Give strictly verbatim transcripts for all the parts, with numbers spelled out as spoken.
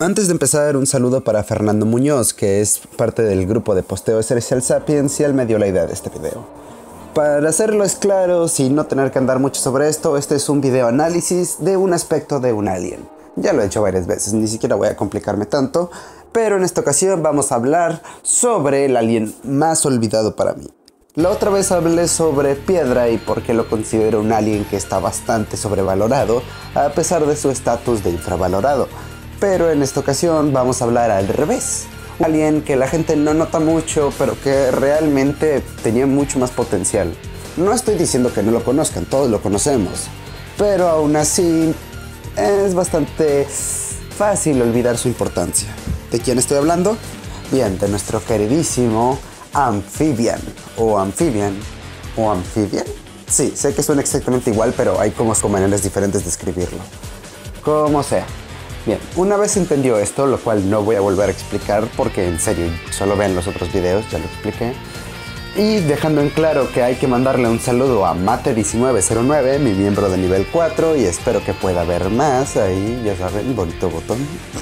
Antes de empezar, un saludo para Fernando Muñoz, que es parte del grupo de posteo Celestial Sapiens y él me dio la idea de este video. Para hacerlos claros y no tener que andar mucho sobre esto, este es un video análisis de un aspecto de un alien. Ya lo he hecho varias veces, ni siquiera voy a complicarme tanto, pero en esta ocasión vamos a hablar sobre el alien más olvidado para mí. La otra vez hablé sobre Piedra y por qué lo considero un alien que está bastante sobrevalorado, a pesar de su estatus de infravalorado. Pero en esta ocasión vamos a hablar al revés. Un alien que la gente no nota mucho, pero que realmente tenía mucho más potencial. No estoy diciendo que no lo conozcan, todos lo conocemos. Pero aún así es bastante fácil olvidar su importancia. ¿De quién estoy hablando? Bien, de nuestro queridísimo Amphibian. O Amphibian. O Amphibian. Sí, sé que suena exactamente igual, pero hay como maneras diferentes de escribirlo. Como sea. Bien, una vez entendió esto, lo cual no voy a volver a explicar porque en serio solo vean los otros videos, ya lo expliqué. Y dejando en claro que hay que mandarle un saludo a Mate diecinueve cero nueve, mi miembro de nivel cuatro, y espero que pueda ver más ahí, ya saben, bonito botón.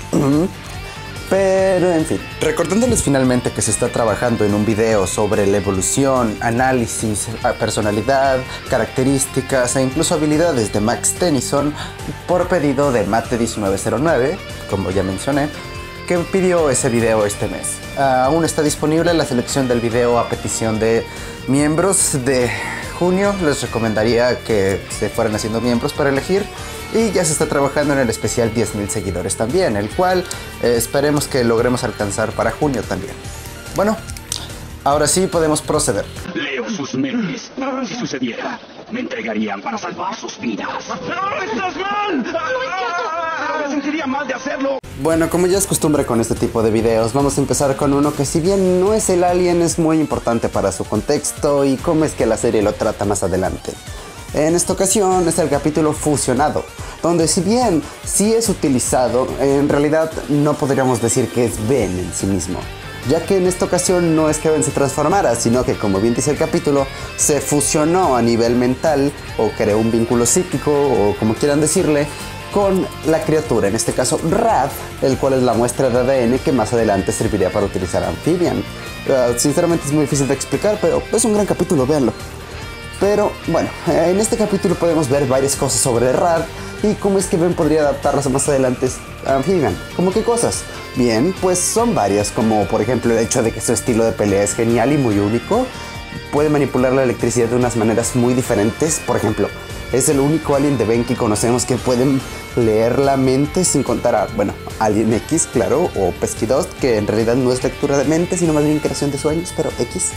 Pero en fin, recordándoles finalmente que se está trabajando en un video sobre la evolución, análisis, personalidad, características e incluso habilidades de Max Tennyson por pedido de Mate diecinueve cero nueve, como ya mencioné, que pidió ese video este mes. Uh, aún está disponible la selección del video a petición de miembros de junio. Les recomendaría que se fueran haciendo miembros para elegir. Y ya se está trabajando en el especial diez mil seguidores también, el cual eh, esperemos que logremos alcanzar para junio también. Bueno, ahora sí podemos proceder. Leo sus mentes. Si sucediera, me entregarían para salvar sus vidas. ¡No, estás mal! ¡No, me sentiría mal de hacerlo! Bueno, como ya es costumbre con este tipo de videos, vamos a empezar con uno que, si bien no es el alien, es muy importante para su contexto y cómo es que la serie lo trata más adelante. En esta ocasión es el capítulo Fusionado, donde si bien sí es utilizado, en realidad no podríamos decir que es Ben en sí mismo, ya que en esta ocasión no es que Ben se transformara, sino que, como bien dice el capítulo, se fusionó a nivel mental o creó un vínculo psíquico o como quieran decirle, con la criatura, en este caso Rad, el cual es la muestra de A D N que más adelante serviría para utilizar a Amphibian. Uh, sinceramente es muy difícil de explicar, pero es un gran capítulo, véanlo. Pero bueno, en este capítulo podemos ver varias cosas sobre Rad y cómo es que Ben podría adaptarlas más adelante a Amphibian. ¿Cómo qué cosas? Bien, pues son varias, como por ejemplo el hecho de que su estilo de pelea es genial y muy único. Puede manipular la electricidad de unas maneras muy diferentes. Por ejemplo, es el único alien de Ben que conocemos que pueden leer la mente, sin contar a, bueno, Alien X, claro, o Pesky Dust, que en realidad no es lectura de mente, sino más bien creación de sueños, pero X.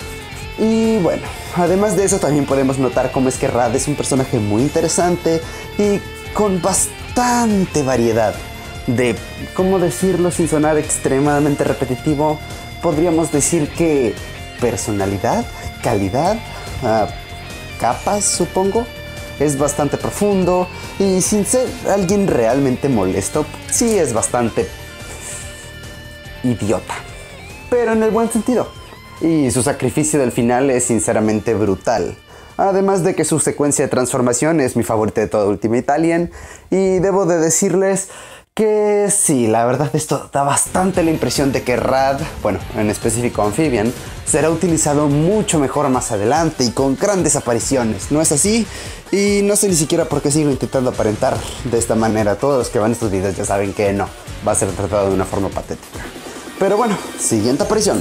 Y bueno, además de eso también podemos notar cómo es que Rad es un personaje muy interesante y con bastante variedad de, ¿cómo decirlo sin sonar extremadamente repetitivo? Podríamos decir que personalidad, calidad, uh, capas supongo. Es bastante profundo y sin ser alguien realmente molesto, sí es bastante idiota, pero en el buen sentido. Y su sacrificio del final es sinceramente brutal. Además de que su secuencia de transformación es mi favorita de todo Ultimate Alien. Y debo de decirles que sí, la verdad esto da bastante la impresión de que Rad, bueno, en específico Amphibian, será utilizado mucho mejor más adelante y con grandes apariciones, ¿no es así? Y no sé ni siquiera por qué sigo intentando aparentar de esta manera. Todos los que van a estos videos ya saben que no, va a ser tratado de una forma patética. Pero bueno, siguiente aparición.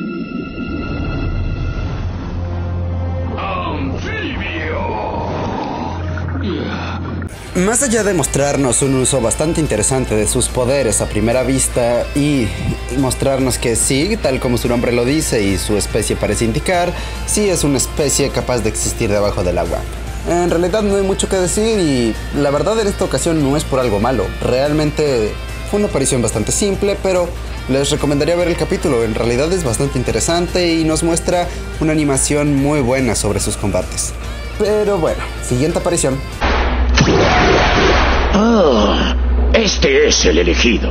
Más allá de mostrarnos un uso bastante interesante de sus poderes a primera vista y mostrarnos que sí, tal como su nombre lo dice y su especie parece indicar, sí es una especie capaz de existir debajo del agua. En realidad no hay mucho que decir y la verdad en esta ocasión no es por algo malo. Realmente fue una aparición bastante simple, pero les recomendaría ver el capítulo. En realidad es bastante interesante y nos muestra una animación muy buena sobre sus combates. Pero bueno, siguiente aparición. Oh, este es el elegido.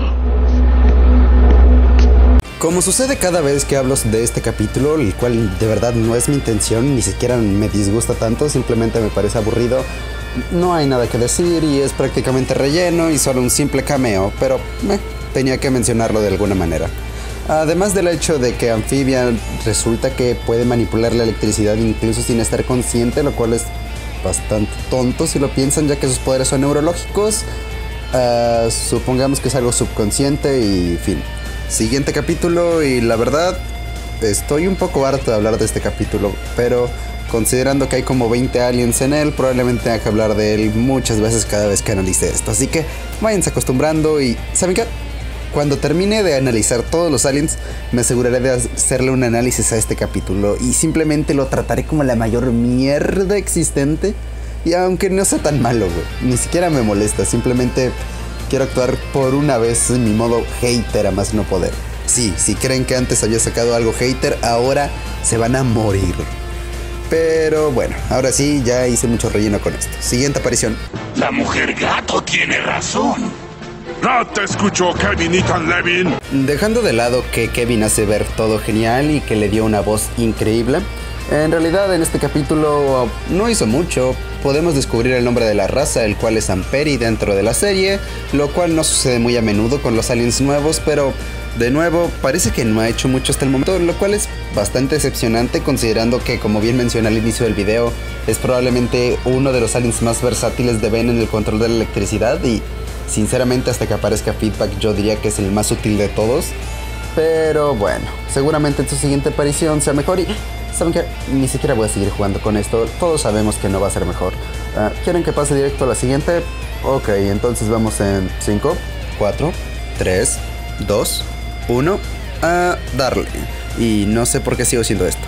Como sucede cada vez que hablo de este capítulo, el cual de verdad no es mi intención, ni siquiera me disgusta tanto, simplemente me parece aburrido, no hay nada que decir y es prácticamente relleno y solo un simple cameo, pero eh, tenía que mencionarlo de alguna manera. Además del hecho de que Amphibian resulta que puede manipular la electricidad incluso sin estar consciente, lo cual es bastante tonto si lo piensan, ya que sus poderes son neurológicos. Uh, supongamos que es algo subconsciente y fin. Siguiente capítulo, y la verdad estoy un poco harto de hablar de este capítulo, pero considerando que hay como veinte aliens en él, probablemente tenga que hablar de él muchas veces cada vez que analice esto. Así que váyanse acostumbrando y ¿saben qué? Cuando termine de analizar todos los aliens, me aseguraré de hacerle un análisis a este capítulo y simplemente lo trataré como la mayor mierda existente. Y aunque no sea tan malo, güey, ni siquiera me molesta, simplemente quiero actuar por una vez en mi modo hater a más no poder. Sí, si creen que antes había sacado algo hater, ahora se van a morir. Pero bueno, ahora sí, ya hice mucho relleno con esto. Siguiente aparición. La mujer gato tiene razón. No te escucho, Kevin Ethan Levin. Dejando de lado que Kevin hace ver todo genial y que le dio una voz increíble, en realidad en este capítulo no hizo mucho. Podemos descubrir el nombre de la raza, el cual es Amperi dentro de la serie, lo cual no sucede muy a menudo con los aliens nuevos, pero de nuevo parece que no ha hecho mucho hasta el momento, lo cual es bastante decepcionante considerando que, como bien mencioné al inicio del video, es probablemente uno de los aliens más versátiles de Ben en el control de la electricidad y sinceramente hasta que aparezca Feedback yo diría que es el más útil de todos. Pero bueno, seguramente en su siguiente aparición sea mejor y ¿saben qué? Ni siquiera voy a seguir jugando con esto. Todos sabemos que no va a ser mejor. Uh, ¿Quieren que pase directo a la siguiente? Ok, entonces vamos en cinco, cuatro, tres, dos, uno. A darle. Y no sé por qué sigo haciendo esto.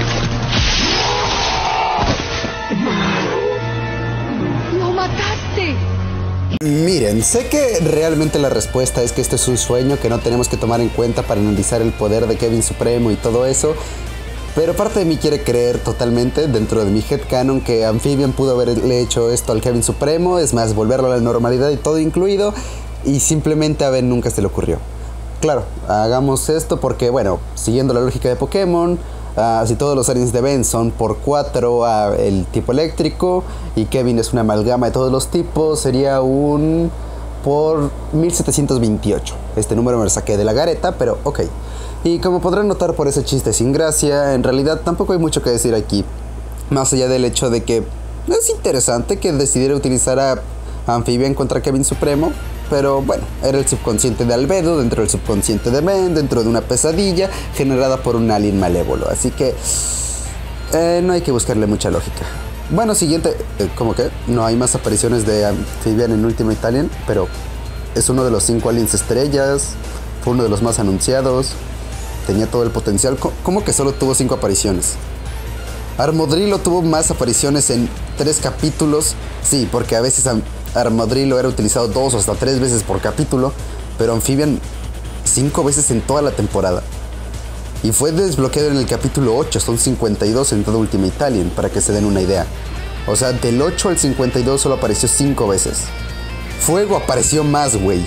¡Lo mataste! Miren, sé que realmente la respuesta es que este es un sueño que no tenemos que tomar en cuenta para analizar el poder de Kevin Supremo y todo eso. Pero parte de mí quiere creer totalmente, dentro de mi headcanon, que Amphibian pudo haberle hecho esto al Kevin Supremo, es más, volverlo a la normalidad y todo incluido, y simplemente a Ben nunca se le ocurrió. Claro, hagamos esto porque, bueno, siguiendo la lógica de Pokémon, uh, si todos los aliens de Ben son por cuatro uh, el tipo eléctrico, y Kevin es una amalgama de todos los tipos, sería un por mil setecientos veintiocho. Este número me lo saqué de la gareta, pero ok. Y como podrán notar por ese chiste sin gracia, en realidad tampoco hay mucho que decir aquí. Más allá del hecho de que es interesante que decidiera utilizar a Amphibian contra Kevin Supremo. Pero bueno, era el subconsciente de Albedo dentro del subconsciente de Ben, dentro de una pesadilla generada por un alien malévolo. Así que eh, no hay que buscarle mucha lógica. Bueno, siguiente, eh, ¿cómo que? No hay más apariciones de Amphibian en Ultimate Alien, pero es uno de los cinco aliens estrellas, fue uno de los más anunciados. Tenía todo el potencial. ¿Cómo que solo tuvo cinco apariciones? Armodrilo tuvo más apariciones en tres capítulos. Sí, porque a veces Armodrilo era utilizado dos o hasta tres veces por capítulo, pero Amphibian cinco veces en toda la temporada. Y fue desbloqueado en el capítulo ocho, son cincuenta y dos en todo Ultimate Alien, para que se den una idea. O sea, del ocho al cincuenta y dos solo apareció cinco veces. Fuego apareció más, güey.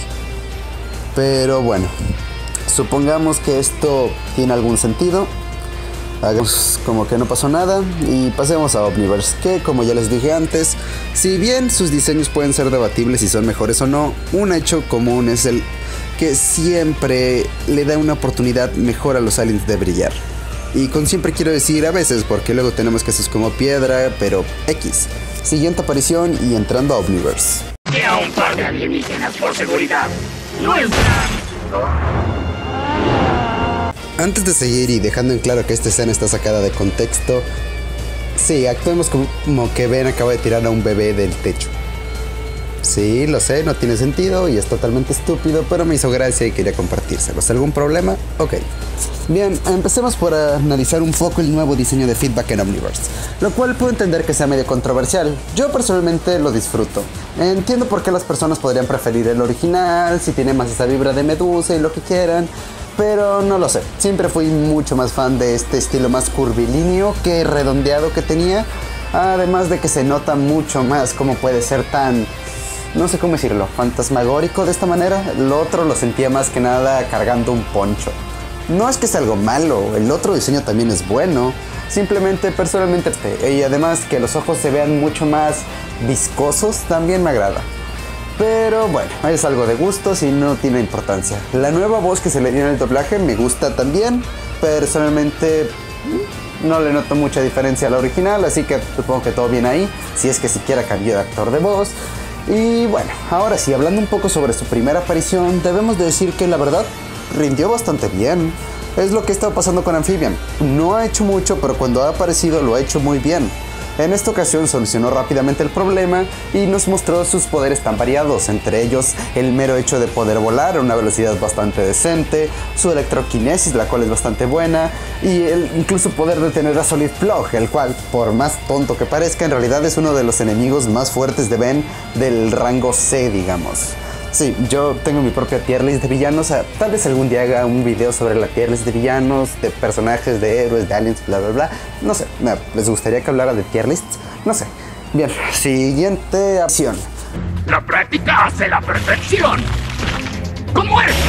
Pero bueno, supongamos que esto tiene algún sentido. Hagamos como que no pasó nada y pasemos a Omniverse, que como ya les dije antes, si bien sus diseños pueden ser debatibles si son mejores o no, un hecho común es el que siempre le da una oportunidad mejor a los aliens de brillar. Y con siempre quiero decir a veces, porque luego tenemos casos como piedra, pero X. Siguiente aparición y entrando a Omniverse. Queda un par de alienígenas por seguridad. ¡Nuestra! Antes de seguir y dejando en claro que esta escena está sacada de contexto, sí, actuemos como que Ben acaba de tirar a un bebé del techo. Sí, lo sé, no tiene sentido y es totalmente estúpido, pero me hizo gracia y quería compartírselos. ¿Algún problema? Ok. Bien, empecemos por analizar un poco el nuevo diseño de Feedback en Omniverse, lo cual puedo entender que sea medio controversial. Yo personalmente lo disfruto. Entiendo por qué las personas podrían preferir el original, si tiene más esa vibra de Medusa y lo que quieran, pero no lo sé. Siempre fui mucho más fan de este estilo más curvilíneo que redondeado que tenía, además de que se nota mucho más cómo puede ser tan, no sé cómo decirlo, fantasmagórico de esta manera. El otro lo sentía más que nada cargando un poncho. No es que sea algo malo, el otro diseño también es bueno, simplemente personalmente este, y además que los ojos se vean mucho más viscosos también me agrada. Pero bueno, es algo de gustos y no tiene importancia. La nueva voz que se le dio en el doblaje me gusta también. Personalmente no le noto mucha diferencia a la original, así que supongo que todo bien ahí, si es que siquiera cambió de actor de voz. Y bueno, ahora sí, hablando un poco sobre su primera aparición, debemos de decir que la verdad rindió bastante bien. Es lo que está pasando con Amphibian. No ha hecho mucho, pero cuando ha aparecido lo ha hecho muy bien. En esta ocasión solucionó rápidamente el problema y nos mostró sus poderes tan variados, entre ellos el mero hecho de poder volar a una velocidad bastante decente, su electroquinesis, la cual es bastante buena, y el incluso poder detener a Solid Plug, el cual, por más tonto que parezca, en realidad es uno de los enemigos más fuertes de Ben del rango C, digamos. Sí, yo tengo mi propia tier list de villanos, o sea, tal vez algún día haga un video sobre la tier list de villanos, de personajes, de héroes, de aliens, bla bla bla, no sé, ¿les gustaría que hablara de tier lists? No sé. Bien, siguiente acción. La práctica hace la perfección. ¡Como esto!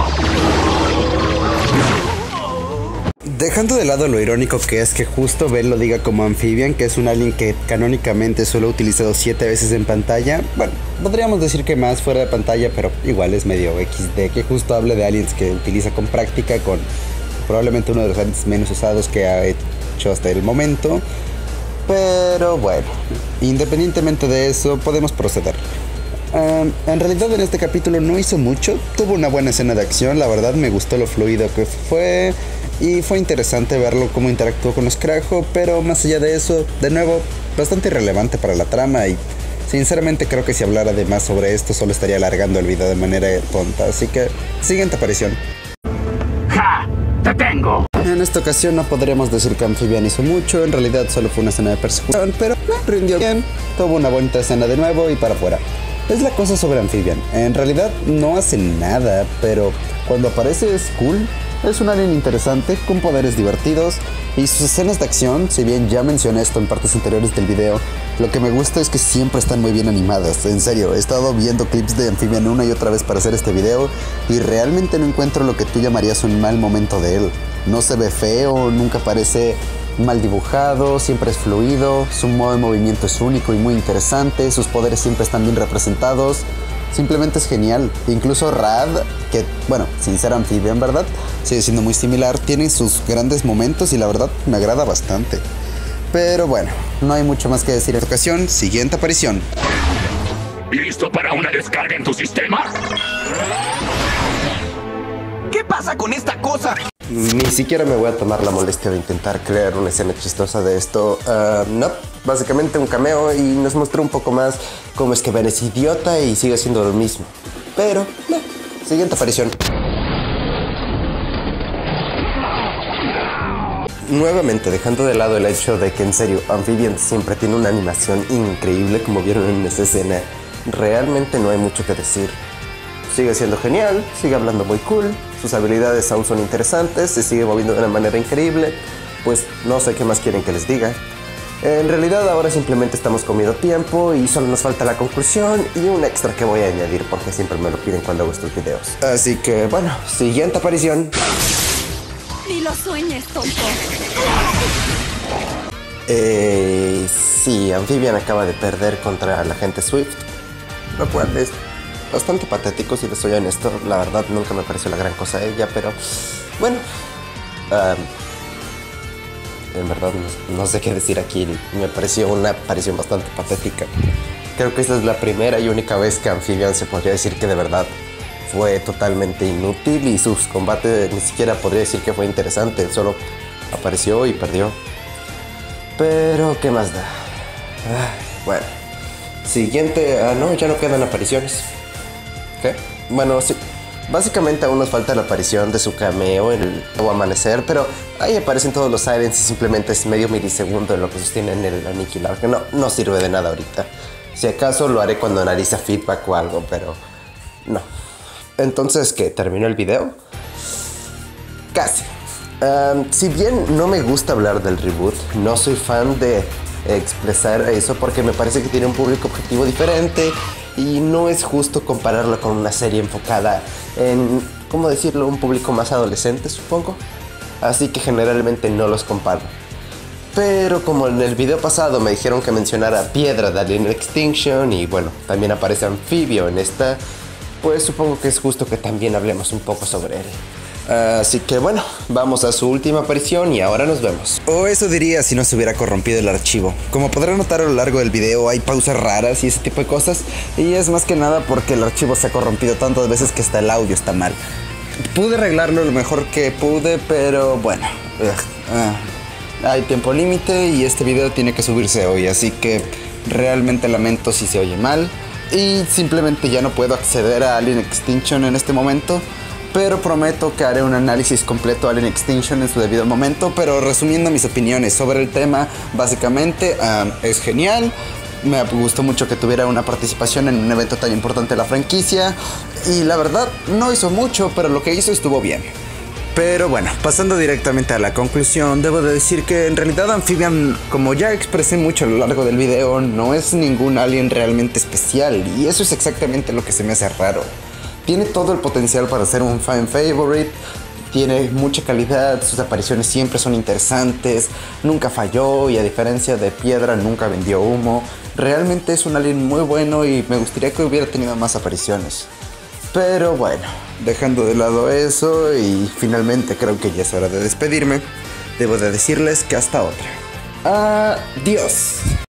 Dejando de lado lo irónico que es que justo Ben lo diga como Amphibian, que es un alien que canónicamente solo ha utilizado siete veces en pantalla. Bueno, podríamos decir que más fuera de pantalla, pero igual es medio equis de que justo hable de aliens que utiliza con práctica, con probablemente uno de los aliens menos usados que ha hecho hasta el momento. Pero bueno, independientemente de eso, podemos proceder. Um, en realidad en este capítulo no hizo mucho, tuvo una buena escena de acción, la verdad me gustó lo fluido que fue y fue interesante verlo cómo interactuó con los Krajo, pero más allá de eso, de nuevo, bastante irrelevante para la trama y sinceramente creo que si hablara de más sobre esto solo estaría alargando el video de manera tonta, así que siguiente aparición. ¡Ja! ¡Te tengo! En esta ocasión no podríamos decir que Amphibian hizo mucho, en realidad solo fue una escena de persecución, pero eh, rindió bien, tuvo una bonita escena de nuevo y para afuera. Es la cosa sobre Amphibian, en realidad no hace nada, pero cuando aparece es cool, es un alien interesante, con poderes divertidos, y sus escenas de acción, si bien ya mencioné esto en partes anteriores del video, lo que me gusta es que siempre están muy bien animadas, en serio, he estado viendo clips de Amphibian una y otra vez para hacer este video, y realmente no encuentro lo que tú llamarías un mal momento de él. No se ve feo, nunca parece mal dibujado, siempre es fluido, su modo de movimiento es único y muy interesante, sus poderes siempre están bien representados, simplemente es genial. Incluso Rad, que bueno, sin ser Amphibian, ¿verdad? Sigue siendo muy similar, tiene sus grandes momentos y la verdad me agrada bastante. Pero bueno, no hay mucho más que decir en esta ocasión, siguiente aparición. ¿Listo para una descarga en tu sistema? ¿Qué pasa con esta cosa? Ni siquiera me voy a tomar la molestia de intentar crear una escena chistosa de esto. Uh, no, básicamente un cameo y nos mostró un poco más cómo es que Ben es idiota y sigue haciendo lo mismo. Pero, no. Siguiente aparición. Nuevamente, dejando de lado el hecho de que en serio Amphibian siempre tiene una animación increíble, como vieron en esta escena, realmente no hay mucho que decir. Sigue siendo genial, sigue hablando muy cool, sus habilidades aún son interesantes, se sigue moviendo de una manera increíble, pues no sé qué más quieren que les diga. En realidad ahora simplemente estamos comiendo tiempo y solo nos falta la conclusión y un extra que voy a añadir porque siempre me lo piden cuando hago estos videos. Así que bueno, siguiente aparición. Ni lo sueñes, tonto. Eh, sí, Amphibian acaba de perder contra la agente Swift, lo cual es bastante patético, si les soy honesto. La verdad nunca me pareció la gran cosa a ella, pero bueno, um, en verdad no, no sé qué decir aquí. Me pareció una aparición bastante patética. Creo que esta es la primera y única vez que Amphibian se podría decir que de verdad fue totalmente inútil y sus combates ni siquiera podría decir que fue interesante, solo apareció y perdió. Pero ¿qué más da? Ah, bueno, siguiente. Ah, no, ya no quedan apariciones. ¿Qué? Bueno, sí. Básicamente aún nos falta la aparición de su cameo en el nuevo amanecer, pero ahí aparecen todos los aliens y simplemente es medio milisegundo en lo que sostiene en el aniquilar, que no, no sirve de nada ahorita. Si acaso lo haré cuando analice feedback o algo, pero no. Entonces, ¿qué? ¿Terminó el video? Casi. Um, si bien no me gusta hablar del reboot, no soy fan de expresar eso porque me parece que tiene un público objetivo diferente y no es justo compararlo con una serie enfocada en, ¿cómo decirlo?, un público más adolescente, supongo. Así que generalmente no los comparo. Pero como en el video pasado me dijeron que mencionara Piedra de Alien Extinction y bueno, también aparece Anfibio en esta, pues supongo que es justo que también hablemos un poco sobre él. Así que bueno, vamos a su última aparición y ahora nos vemos. O eso diría si no se hubiera corrompido el archivo. Como podrán notar a lo largo del video hay pausas raras y ese tipo de cosas, y es más que nada porque el archivo se ha corrompido tantas veces que hasta el audio está mal. Pude arreglarlo lo mejor que pude, pero bueno, uh, uh, hay tiempo límite y este video tiene que subirse hoy, así que realmente lamento si se oye mal y simplemente ya no puedo acceder a Alien Extinction en este momento. Pero prometo que haré un análisis completo de Alien Extinction en su debido momento. Pero resumiendo mis opiniones sobre el tema, básicamente um, es genial. Me gustó mucho que tuviera una participación en un evento tan importante de la franquicia. Y la verdad, no hizo mucho, pero lo que hizo estuvo bien. Pero bueno, pasando directamente a la conclusión, debo de decir que en realidad Amphibian, como ya expresé mucho a lo largo del video, no es ningún alien realmente especial. Y eso es exactamente lo que se me hace raro. Tiene todo el potencial para ser un fan favorite, tiene mucha calidad, sus apariciones siempre son interesantes, nunca falló y a diferencia de Piedra nunca vendió humo. Realmente es un alien muy bueno y me gustaría que hubiera tenido más apariciones. Pero bueno, dejando de lado eso y finalmente creo que ya es hora de despedirme, debo de decirles que hasta otra. Adiós.